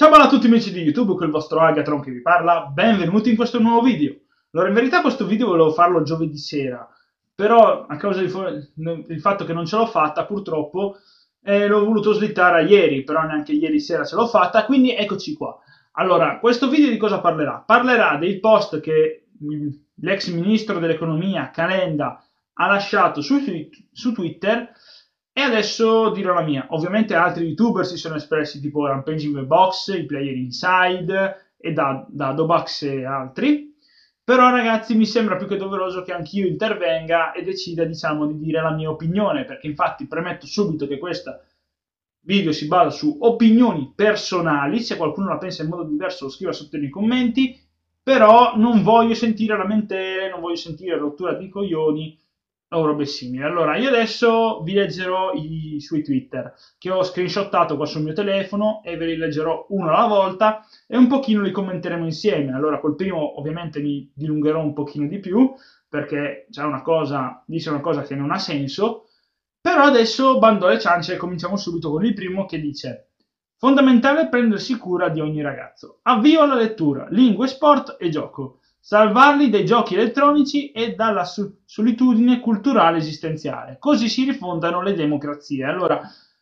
Ciao a tutti amici di YouTube, qui il vostro Agatron che vi parla, benvenuti in questo nuovo video. Allora, in verità questo video volevo farlo giovedì sera, però a causa del fatto che non ce l'ho fatta, purtroppo, l'ho voluto slittare a ieri, però neanche ieri sera ce l'ho fatta, quindi eccoci qua. Allora, questo video di cosa parlerà? Parlerà dei post che l'ex ministro dell'economia, Calenda, ha lasciato su Twitter e adesso dirò la mia. Ovviamente altri youtuber si sono espressi tipo Rampaging the Box, i Player Inside e da Dobax e altri. Però ragazzi mi sembra più che doveroso che anch'io intervenga e decida diciamo di dire la mia opinione, perché infatti premetto subito che questo video si basa su opinioni personali, se qualcuno la pensa in modo diverso lo scriva sotto nei commenti, però non voglio sentire lamentele, non voglio sentire rottura di coglioni o robe simili. Allora, io adesso vi leggerò i suoi Twitter, che ho screenshottato qua sul mio telefono e ve li leggerò uno alla volta e un pochino li commenteremo insieme. Allora, col primo ovviamente mi dilungherò un pochino di più, perché c'è una cosa, dice una cosa che non ha senso, però adesso bando alle ciance e cominciamo subito con il primo che dice: fondamentale prendersi cura di ogni ragazzo. Avvio alla lettura, lingue, sport e gioco. Salvarli dai giochi elettronici e dalla solitudine culturale esistenziale. Così si rifondano le democrazie. Allora,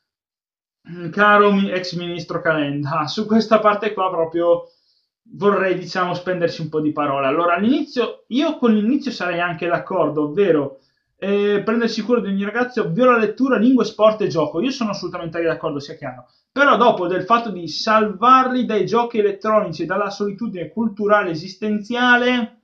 caro ex ministro Calenda, su questa parte qua proprio vorrei, diciamo, spenderci un po' di parole. Allora, all'inizio, io con l'inizio sarei anche d'accordo, ovvero prendersi cura di ogni ragazzo, ovvio la lettura, lingue, sport e gioco. Io sono assolutamente d'accordo, sia chiaro. Però dopo del fatto di salvarli dai giochi elettronici e dalla solitudine culturale esistenziale,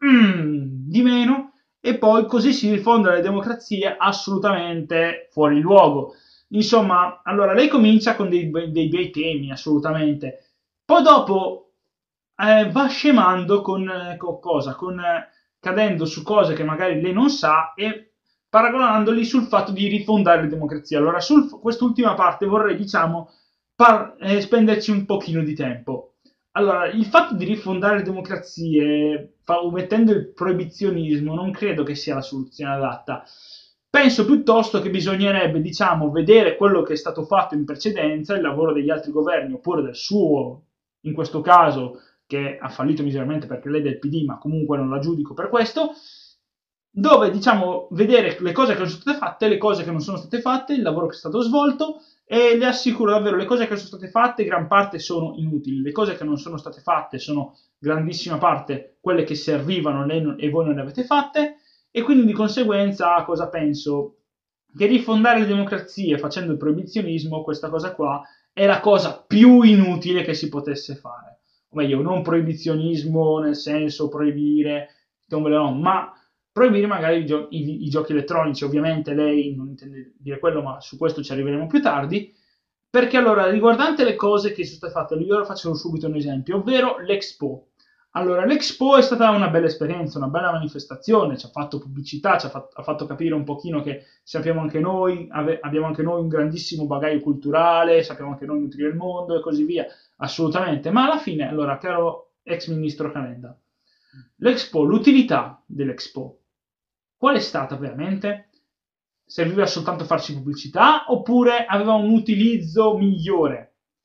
di meno, e poi così si rifonda le democrazie, assolutamente fuori luogo. Insomma, allora lei comincia con dei bei temi, assolutamente. Poi dopo va scemando con cosa? Cadendo su cose che magari lei non sa e paragonandoli sul fatto di rifondare le democrazie. Allora, su quest'ultima parte vorrei, diciamo, spenderci un pochino di tempo. Allora, il fatto di rifondare le democrazie, mettendo il proibizionismo, non credo che sia la soluzione adatta. Penso piuttosto che bisognerebbe, diciamo, vedere quello che è stato fatto in precedenza, il lavoro degli altri governi oppure del suo, in questo caso, che ha fallito miseramente perché lei è del PD, ma comunque non la giudico per questo, dove diciamo vedere le cose che sono state fatte, le cose che non sono state fatte, il lavoro che è stato svolto e le assicuro davvero le cose che sono state fatte gran parte sono inutili, le cose che non sono state fatte sono grandissima parte quelle che servivano e voi non le avete fatte e quindi di conseguenza cosa penso? Che rifondare le democrazie facendo il proibizionismo, questa cosa qua, è la cosa più inutile che si potesse fare. O meglio, non proibizionismo nel senso proibire, ma proibire magari i giochi elettronici. Ovviamente lei non intende dire quello, ma su questo ci arriveremo più tardi. Perché allora, riguardante le cose che sono state fatte, io faccio subito un esempio, ovvero l'Expo. Allora, l'Expo è stata una bella esperienza, una bella manifestazione, ci ha fatto pubblicità, ha fatto capire un pochino che sappiamo anche noi, abbiamo anche noi un grandissimo bagaglio culturale, sappiamo anche noi nutrire il mondo e così via, assolutamente. Ma alla fine, allora, caro ex ministro Calenda, l'Expo, l'utilità dell'Expo, qual è stata veramente? Serviva soltanto a farci pubblicità oppure aveva un utilizzo migliore?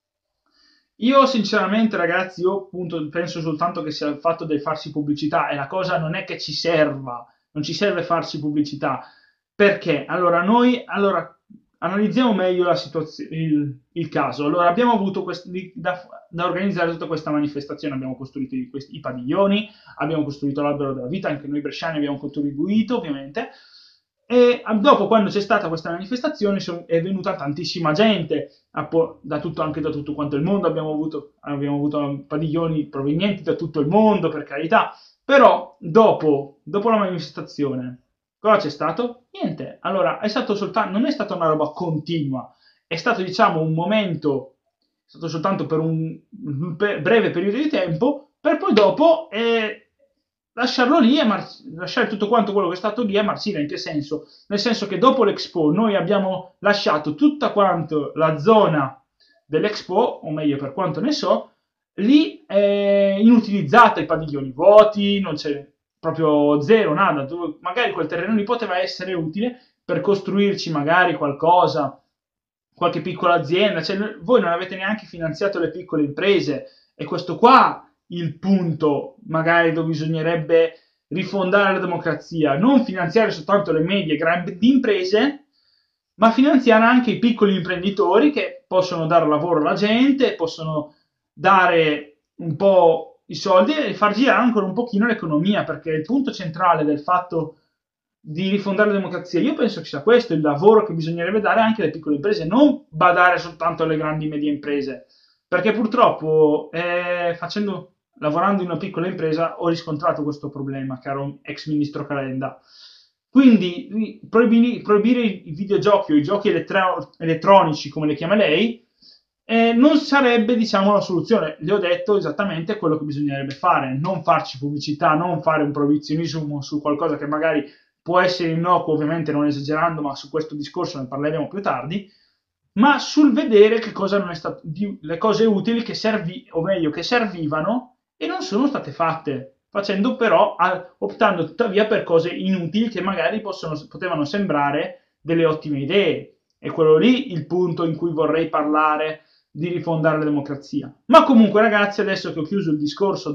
Io sinceramente ragazzi, io appunto penso soltanto che sia il fatto del farsi pubblicità e la cosa non è che ci serva, non ci serve farsi pubblicità. Perché? Allora analizziamo meglio la situazione, il caso. Allora abbiamo avuto da organizzare tutta questa manifestazione, abbiamo costruito i padiglioni, abbiamo costruito l'albero della vita, anche noi bresciani abbiamo contribuito ovviamente. E dopo, quando c'è stata questa manifestazione, è venuta tantissima gente, anche da tutto quanto il mondo. Abbiamo avuto padiglioni provenienti da tutto il mondo, per carità. Però, dopo la manifestazione, cosa c'è stato? Niente. Allora, non è stata una roba continua, è stato, diciamo, un momento, è stato soltanto per un breve periodo di tempo, per poi dopo lasciarlo lì e lasciare tutto quanto quello che è stato lì a marcire. In che senso? Nel senso che dopo l'Expo noi abbiamo lasciato tutta quanto la zona dell'Expo, o meglio per quanto ne so, lì è inutilizzata, i padiglioni vuoti, non c'è proprio zero, nada. Magari quel terreno lì poteva essere utile per costruirci magari qualcosa qualche piccola azienda, cioè voi non avete neanche finanziato le piccole imprese, e questo qua il punto magari dove bisognerebbe rifondare la democrazia, non finanziare soltanto le medie e grandi imprese, ma finanziare anche i piccoli imprenditori che possono dare lavoro alla gente, possono dare un po' i soldi e far girare ancora un pochino l'economia, perché il punto centrale del fatto di rifondare la democrazia, io penso che sia questo il lavoro che bisognerebbe dare anche alle piccole imprese, non badare soltanto alle grandi e medie imprese, perché purtroppo lavorando in una piccola impresa ho riscontrato questo problema, caro ex ministro Calenda. Quindi proibire i videogiochi o i giochi elettronici, come le chiama lei, non sarebbe, diciamo, la soluzione. Le ho detto esattamente quello che bisognerebbe fare, non farci pubblicità, non fare un proibizionismo su qualcosa che magari può essere innocuo, ovviamente non esagerando, ma su questo discorso ne parleremo più tardi, ma sul vedere che cosa non è stato, le cose utili che o meglio, che servivano e non sono state fatte, facendo però, optando tuttavia per cose inutili che magari potevano sembrare delle ottime idee. È quello lì il punto in cui vorrei parlare di rifondare la democrazia. Ma comunque, ragazzi, adesso che ho chiuso il discorso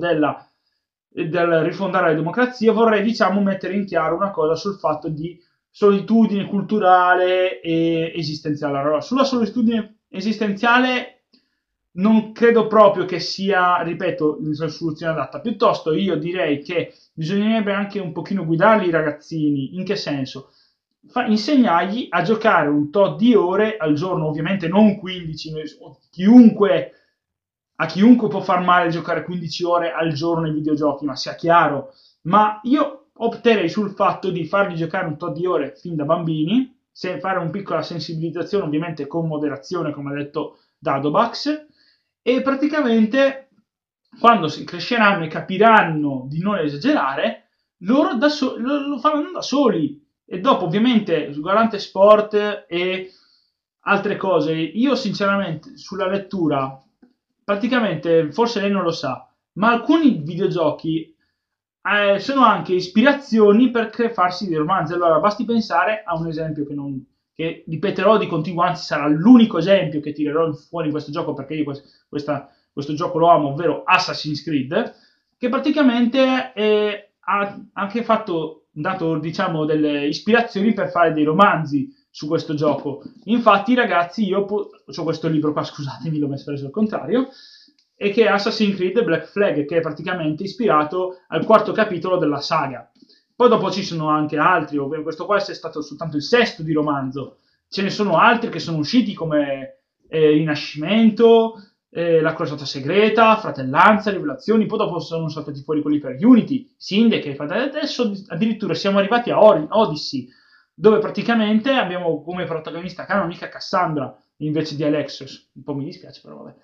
del rifondare la democrazia, vorrei, diciamo, mettere in chiaro una cosa sul fatto di solitudine culturale e esistenziale. Allora, sulla solitudine esistenziale non credo proprio che sia, ripeto, la soluzione adatta. Piuttosto io direi che bisognerebbe anche un pochino guidarli i ragazzini. In che senso? Insegnargli a giocare un tot di ore al giorno, ovviamente non 15, chiunque, a chiunque può far male giocare 15 ore al giorno ai videogiochi, ma sia chiaro. Ma io opterei sul fatto di farli giocare un tot di ore fin da bambini, se fare una piccola sensibilizzazione, ovviamente con moderazione, come ha detto Dadobax, e praticamente quando si cresceranno e capiranno di non esagerare, loro lo faranno da soli. E dopo, ovviamente, riguardante sport e altre cose, io sinceramente sulla lettura, praticamente, forse lei non lo sa, ma alcuni videogiochi sono anche ispirazioni per farsi dei romanzi. Allora, basti pensare a un esempio che ripeterò di continuo, anzi sarà l'unico esempio che tirerò fuori in questo gioco, perché io questo gioco lo amo, ovvero Assassin's Creed, che praticamente ha anche dato, diciamo, delle ispirazioni per fare dei romanzi su questo gioco. Infatti, ragazzi, io ho questo libro qua, scusatemi, l'ho messo al contrario, e che è Assassin's Creed Black Flag, che è praticamente ispirato al quarto capitolo della saga. Poi dopo ci sono anche altri, questo qua è stato soltanto il sesto di romanzo, ce ne sono altri che sono usciti come Rinascimento, La crociata segreta, Fratellanza, Rivelazioni, poi dopo sono saltati fuori quelli per Unity, Syndicate, adesso addirittura siamo arrivati a Odyssey, dove praticamente abbiamo come protagonista canonica Cassandra invece di Alexis, un po' mi dispiace però vabbè.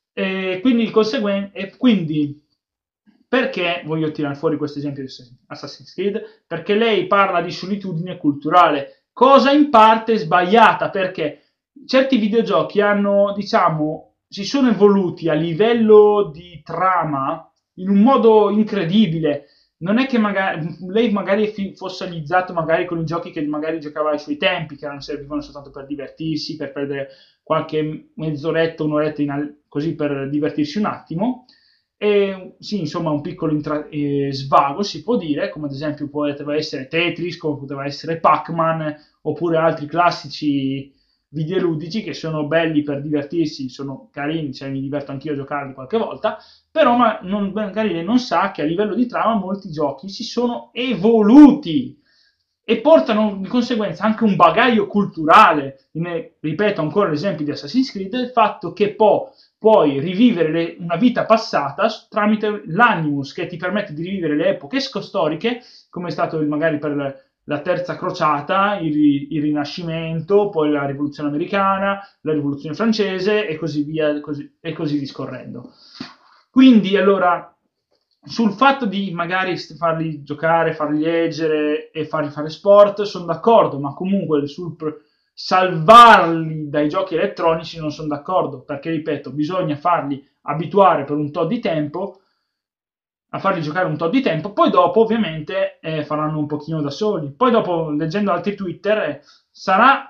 Quindi perché voglio tirare fuori questo esempio di Assassin's Creed? Perché lei parla di solitudine culturale, cosa in parte sbagliata, perché certi videogiochi hanno, diciamo, si sono evoluti a livello di trama in un modo incredibile. Non è che lei magari è fossilizzato magari con i giochi che magari giocava ai suoi tempi, che non servivano soltanto per divertirsi, per perdere qualche mezz'oretta, un'oretta così per divertirsi un attimo. E sì, insomma, un piccolo svago si può dire, come ad esempio poteva essere Tetris, come poteva essere Pac-Man, oppure altri classici videoludici che sono belli per divertirsi, sono carini, cioè mi diverto anch'io a giocarli qualche volta, però magari lei non sa che a livello di trama molti giochi si sono evoluti e portano di conseguenza anche un bagaglio culturale. Ripeto ancora l'esempio di Assassin's Creed, il fatto che puoi rivivere una vita passata tramite l'Animus, che ti permette di rivivere le epoche storiche, come è stato magari per la terza crociata, il Rinascimento, poi la rivoluzione americana, la rivoluzione francese e così via, e così discorrendo. Quindi allora sul fatto di magari farli giocare, farli leggere e farli fare sport sono d'accordo, ma comunque sul salvarli dai giochi elettronici non sono d'accordo, perché ripeto, bisogna farli abituare per un tot di tempo, a farli giocare un tot di tempo, poi dopo ovviamente faranno un pochino da soli. Poi dopo, leggendo altri Twitter, sarà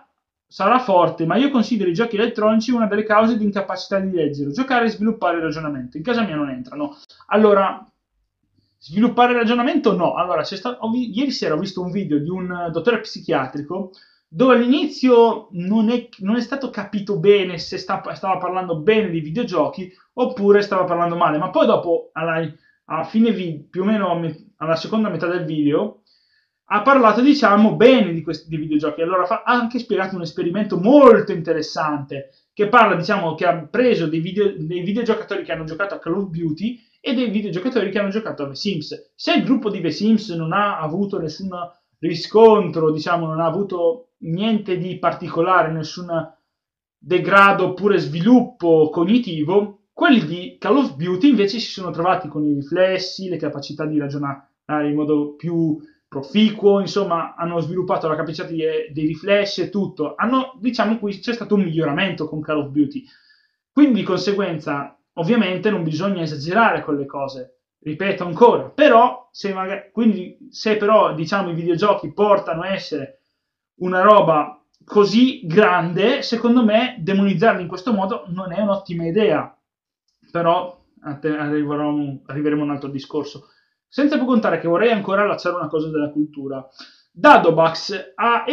sarà forte, ma io considero i giochi elettronici una delle cause di incapacità di leggere, giocare e sviluppare il ragionamento. In casa mia non entrano. Allora, sviluppare il ragionamento no. Allora, ieri sera ho visto un video di un dottore psichiatrico dove all'inizio non è stato capito bene se stava parlando bene di videogiochi oppure stava parlando male, ma poi dopo, a fine video, più o meno alla seconda metà del video, ha parlato, diciamo, bene di questi di videogiochi. Allora ha anche spiegato un esperimento molto interessante che parla, diciamo, che ha preso dei videogiocatori che hanno giocato a Call of Duty e dei videogiocatori che hanno giocato a The Sims. Se il gruppo di The Sims non ha avuto nessun riscontro, diciamo, non ha avuto niente di particolare, nessun degrado oppure sviluppo cognitivo, quelli di Call of Duty invece si sono trovati con i riflessi, le capacità di ragionare in modo più proficuo, insomma, hanno sviluppato la capacità dei riflessi e tutto. Diciamo, qui c'è stato un miglioramento con Call of Duty. Quindi, di conseguenza, ovviamente non bisogna esagerare con le cose. Ripeto ancora, però, se però, diciamo, i videogiochi portano a essere una roba così grande, secondo me, demonizzarli in questo modo non è un'ottima idea. Però arriveremo a un altro discorso. Senza poi contare che vorrei ancora allacciare una cosa della cultura. Dadobax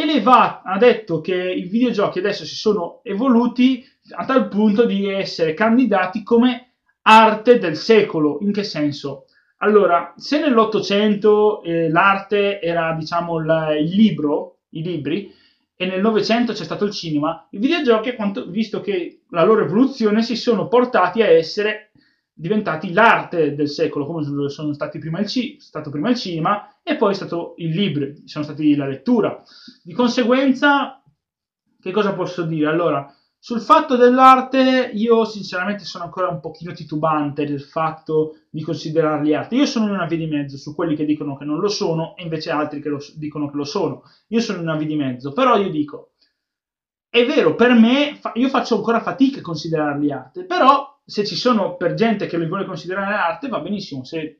ha detto che i videogiochi adesso si sono evoluti a tal punto di essere candidati come arte del secolo. In che senso? Allora, se nell'Ottocento l'arte era, diciamo, il libro, i libri, e nel Novecento c'è stato il cinema, i videogiochi, visto che la loro evoluzione, si sono portati a essere diventati l'arte del secolo, come sono stati stato prima il cinema e poi è stato il libro, sono stati la lettura. Di conseguenza, che cosa posso dire? Allora, sul fatto dell'arte, io sinceramente sono ancora un pochino titubante del fatto di considerarli arte. Io sono in una via di mezzo su quelli che dicono che non lo sono e invece altri che dicono che lo sono. Io sono in una via di mezzo, però io dico, è vero, per me, io faccio ancora fatica a considerarli arte, però se ci sono per gente che li vuole considerare arte, va benissimo.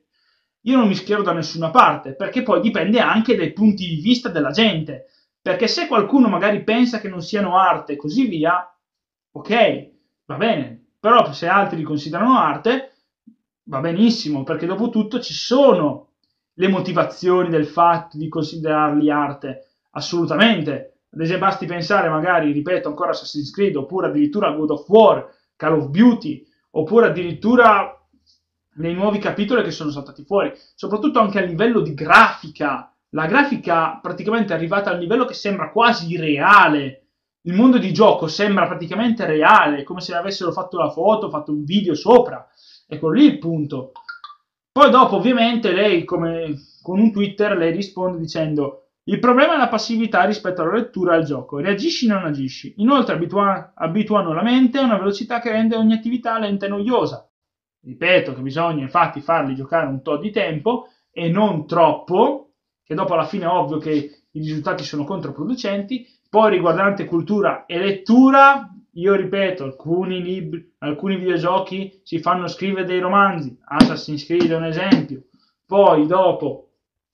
Io non mi schiero da nessuna parte, perché poi dipende anche dai punti di vista della gente. Perché se qualcuno magari pensa che non siano arte e così via, ok, va bene. Però se altri li considerano arte, va benissimo, perché dopo tutto ci sono le motivazioni del fatto di considerarli arte, assolutamente. Ad esempio, basti pensare magari, ripeto ancora, Assassin's Creed, oppure addirittura God of War, Call of Duty, oppure addirittura nei nuovi capitoli che sono saltati fuori, soprattutto anche a livello di grafica. La grafica praticamente è arrivata al livello che sembra quasi reale. Il mondo di gioco sembra praticamente reale, come se avessero fatto la foto, fatto un video sopra. Ecco lì il punto. Poi dopo, ovviamente, lei, come con un Twitter, lei risponde dicendo: il problema è la passività rispetto alla lettura e al gioco. Reagisci o non agisci. Inoltre abituano la mente a una velocità che rende ogni attività lenta e noiosa. Ripeto che bisogna infatti farli giocare un tot di tempo e non troppo, che dopo alla fine è ovvio che i risultati sono controproducenti. Poi riguardante cultura e lettura, io ripeto, alcuni libri, alcuni videogiochi si fanno scrivere dei romanzi, Assassin's Creed è un esempio. Poi dopo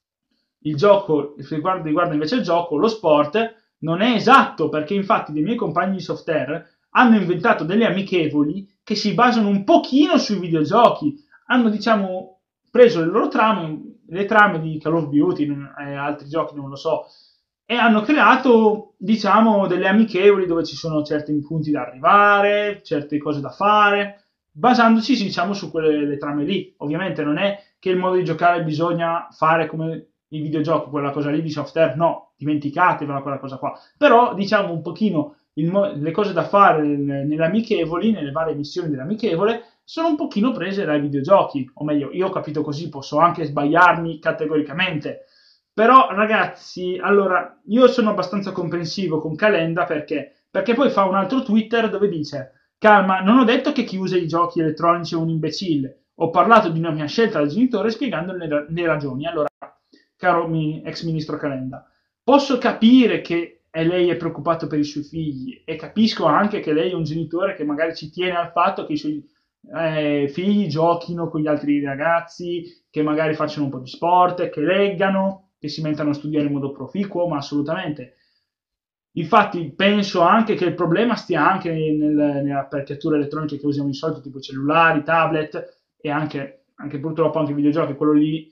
il gioco, riguarda invece il gioco, lo sport, non è esatto, perché infatti dei miei compagni di software hanno inventato delle amichevoli che si basano un pochino sui videogiochi. Hanno, diciamo, preso le loro trame, le trame di Call of Duty e altri giochi, non lo so, e hanno creato, diciamo, delle amichevoli dove ci sono certi punti da arrivare, certe cose da fare, basandoci, diciamo, su quelle trame lì. Ovviamente non è che il modo di giocare bisogna fare come i videogiochi, quella cosa lì di software, no, dimenticatevela quella cosa qua. Però, diciamo, un pochino le cose da fare nelle amichevoli, nelle varie missioni dell'amichevole, sono un pochino prese dai videogiochi. O meglio, io ho capito così, posso anche sbagliarmi categoricamente. Però, ragazzi, allora, io sono abbastanza comprensivo con Calenda perché poi fa un altro Twitter dove dice: calma, non ho detto che chi usa i giochi elettronici è un imbecille. Ho parlato di una mia scelta da genitore spiegando le ragioni. Allora, caro ex ministro Calenda, posso capire che lei è preoccupato per i suoi figli e capisco anche che lei è un genitore che magari ci tiene al fatto che i suoi figli giochino con gli altri ragazzi, che magari facciano un po' di sport, che leggano, che si mettano a studiare in modo proficuo, ma assolutamente. Infatti penso anche che il problema stia anche nelle apparecchiature elettroniche che usiamo di solito, tipo cellulari, tablet e anche purtroppo anche i videogiochi, quello lì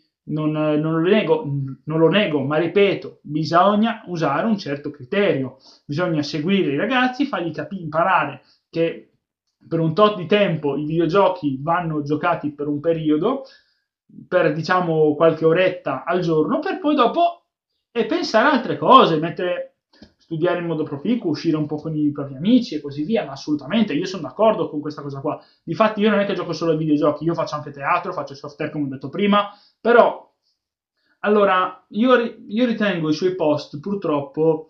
non lo nego, ma ripeto, bisogna usare un certo criterio, bisogna seguire i ragazzi, fargli imparare che per un tot di tempo i videogiochi vanno giocati per un periodo, per diciamo qualche oretta al giorno, per poi dopo pensare a altre cose, studiare in modo proficuo, uscire un po' con i propri amici e così via, ma assolutamente, io sono d'accordo con questa cosa qua. Difatti io non è che gioco solo ai videogiochi, io faccio anche teatro, faccio software come ho detto prima, però allora io ritengo i suoi post purtroppo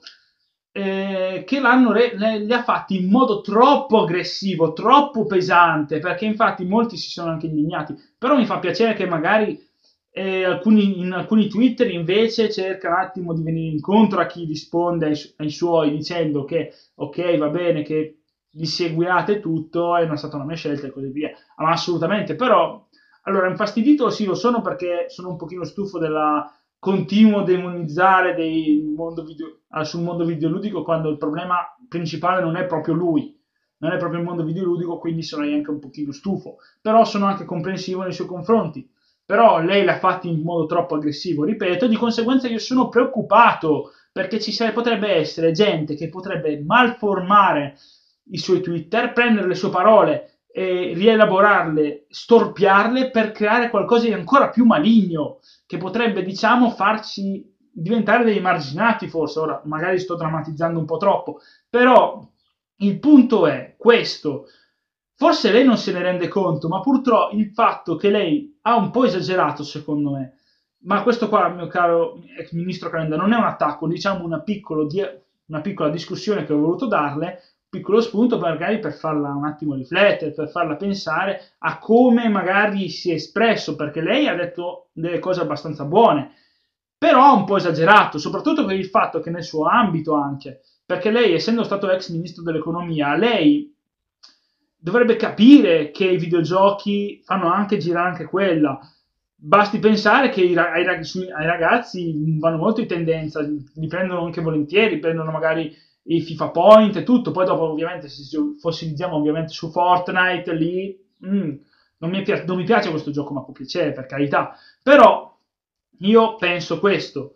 che li ha fatti in modo troppo aggressivo, troppo pesante, perché infatti molti si sono anche indignati, però mi fa piacere che magari in alcuni Twitter invece cerca un attimo di venire incontro a chi risponde ai suoi dicendo che ok, va bene, che li seguiate tutto, è stata una mia scelta e così via. Ma assolutamente, però, allora, infastidito sì, lo sono perché sono un pochino stufo della continuo demonizzare sul mondo videoludico quando il problema principale non è proprio lui, non è proprio il mondo videoludico, quindi sono anche un pochino stufo, però sono anche comprensivo nei suoi confronti. Però lei l'ha fatto in modo troppo aggressivo, ripeto, di conseguenza io sono preoccupato perché potrebbe essere gente che potrebbe malformare i suoi Twitter, prendere le sue parole e rielaborarle, storpiarle per creare qualcosa di ancora più maligno, che potrebbe, diciamo, farci diventare dei marginati, forse. Ora, magari sto drammatizzando un po' troppo, però il punto è questo. Forse lei non se ne rende conto, ma purtroppo il fatto che lei ha un po' esagerato, secondo me, ma questo qua, mio caro ex ministro Calenda, non è un attacco, diciamo una piccola discussione che ho voluto darle, un piccolo spunto magari per farla un attimo riflettere, per farla pensare a come magari si è espresso, perché lei ha detto delle cose abbastanza buone, però ha un po' esagerato, soprattutto per il fatto che nel suo ambito anche, perché lei, essendo stato ex ministro dell'economia, lei dovrebbe capire che i videogiochi fanno anche girare anche quella. Basti pensare che ai ragazzi vanno molto in tendenza, li prendono anche volentieri, prendono magari i FIFA Point e tutto, poi dopo ovviamente se ci fossilizziamo ovviamente su Fortnite lì non mi piace questo gioco, ma può piacere per carità, però io penso questo,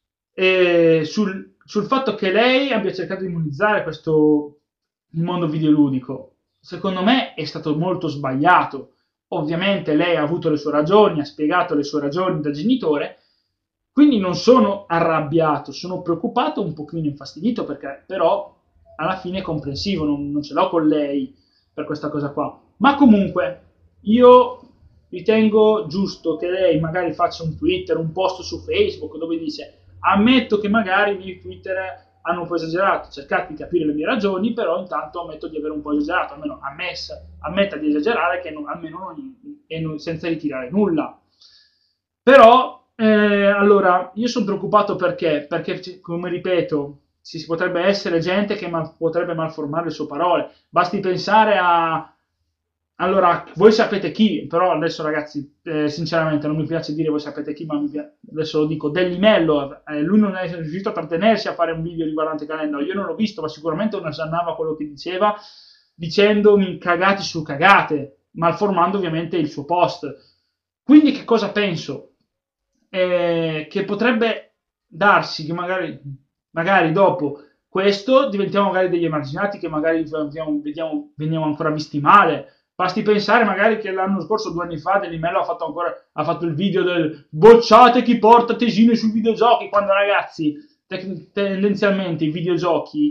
sul fatto che lei abbia cercato di immunizzare il mondo videoludico, secondo me è stato molto sbagliato. Ovviamente lei ha avuto le sue ragioni, ha spiegato le sue ragioni da genitore, quindi non sono arrabbiato, sono preoccupato, un pochino infastidito, perché però alla fine è comprensivo, non ce l'ho con lei per questa cosa qua. Ma comunque io ritengo giusto che lei magari faccia un Twitter, un post su Facebook dove dice ammetto che magari i miei Twitter hanno un po' esagerato, cercate di capire le mie ragioni, però intanto ammetto di aver un po' esagerato, almeno ammetta di esagerare che senza ritirare nulla. Però, allora, io sono preoccupato perché, come ripeto, si potrebbe essere gente che potrebbe malformare le sue parole. Basti pensare a... Allora, voi sapete chi, però adesso ragazzi, sinceramente non mi piace dire voi sapete chi, ma adesso lo dico, Dellimello, lui non è riuscito a trattenersi a fare un video riguardante Calenda, io non l'ho visto, ma sicuramente non esannava quello che diceva, dicendomi cagate su cagate, malformando ovviamente il suo post. Quindi che cosa penso? Che potrebbe darsi che magari dopo questo diventiamo magari degli emarginati che magari veniamo ancora visti male. Basti pensare magari che l'anno scorso, 2 anni fa, Delimello ha fatto il video del bocciate chi porta tesine sui videogiochi, quando ragazzi, tendenzialmente i videogiochi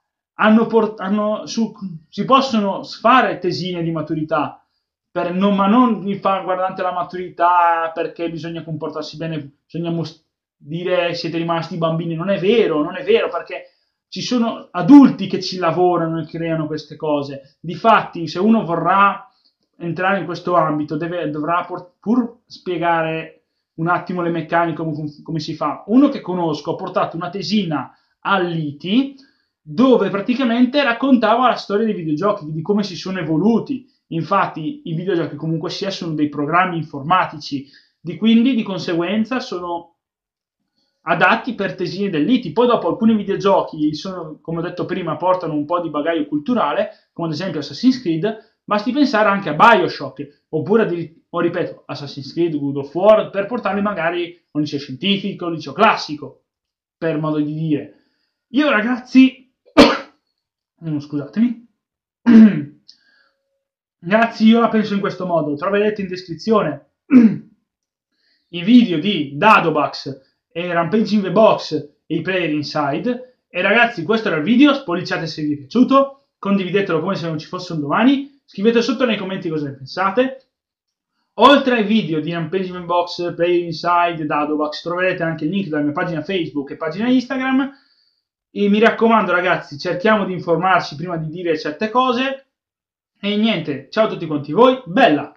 si possono fare tesine di maturità, ma non guardante la maturità perché bisogna comportarsi bene, bisogna dire siete rimasti bambini. Non è vero, non è vero, perché ci sono adulti che ci lavorano e creano queste cose. Difatti, se uno vorrà entrare in questo ambito, dovrà pur spiegare un attimo le meccaniche, come si fa. Uno che conosco ha portato una tesina all'ITI dove praticamente raccontava la storia dei videogiochi, di come si sono evoluti. Infatti i videogiochi comunque sono dei programmi informatici, quindi di conseguenza adatti per tesine dell'ITI. Poi dopo alcuni videogiochi sono, come ho detto prima, portano un po' di bagaglio culturale, come ad esempio Assassin's Creed, basti pensare anche a Bioshock, oppure, ripeto, Assassin's Creed, God of War, per portarli magari a un liceo scientifico, un liceo classico, per modo di dire. Io ragazzi, scusatemi, ragazzi, io la penso in questo modo, troverete in descrizione i video di Dadobax e Rampaging the Box e i player inside. E ragazzi, questo era il video, spolliciate se vi è piaciuto, condividetelo come se non ci fosse un domani, scrivete sotto nei commenti cosa ne pensate. Oltre ai video di Rampaging the Box, player inside e Dadobax, troverete anche il link dalla mia pagina Facebook e pagina Instagram. E mi raccomando ragazzi, cerchiamo di informarci prima di dire certe cose. E niente, ciao a tutti quanti voi, bella!